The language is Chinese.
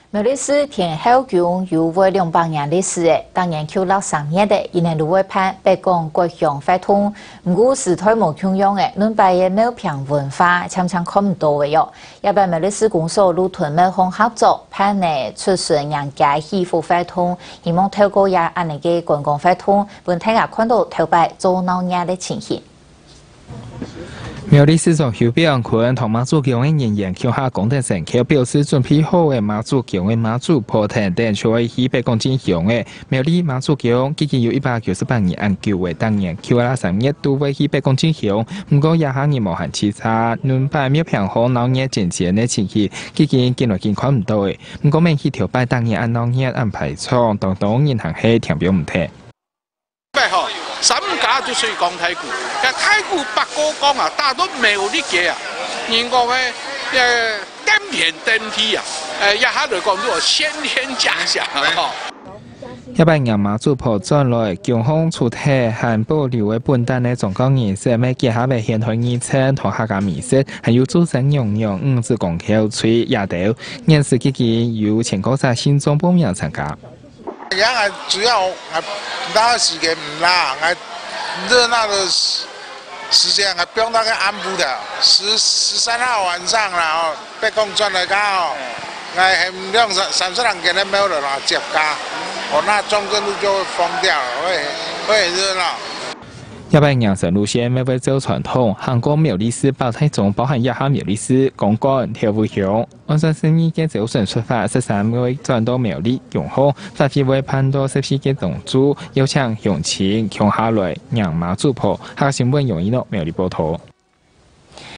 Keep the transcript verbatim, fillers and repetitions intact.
苗栗市天后宫有为两百年历史的，当年九六三年的，因年芦苇畔北港国乡发通，唔过时代无同样的，恁拜嘅庙平文化常常看唔到嘅哟。一般苗栗市公所路屯庙方合作，盼呢出顺人家喜福发通，希望透过也安尼嘅观光发通，本大家看到头摆做闹热的情形。 苗栗市长邱炳坤同马祖乡的人员桥下讲得成，佢表示准备好的马祖乡的马祖坡田等就会去北港进行的。苗栗马祖乡已经有一百九十八年安旧的，当年九啊三日都会去北港进行，不过也下年无限期差，轮摆庙平好闹热进前的情形，已经见来见看唔到的。不过明去条摆当年按闹热安排场，当当银行系填表唔停。 三家就属于讲太古，但太古八哥讲啊，大多没有理解啊。人讲诶，呃，单片单批啊，呃，一下就讲做先天假象哈。 一百年马祖坡转来，强风出体和保留的本单的总讲仪式，咩结合嘅现代仪式同客家仪式，还有主神娘娘五子公口吹亚头，年时期间有全国晒新庄报名参加。 而家係主要係那個時間唔啦，係熱鬧的時時間係不用那個安撫的。十十三號晚上啦，哦，北港轉來家哦，係唔用三三十人給你沒有了啦，接家，哦，那中正路就會封掉了，會會很熱鬧。 一百年神路線咩為做傳統，韓國苗栗市包體中包含一下苗栗市、公館、條湖鄉。按照生意嘅早晨出發，十三位轉到苗栗用後，發揮為盼到十四嘅同主，邀請鄉親共下來讓馬祖坡，下新聞容易咯苗栗報道。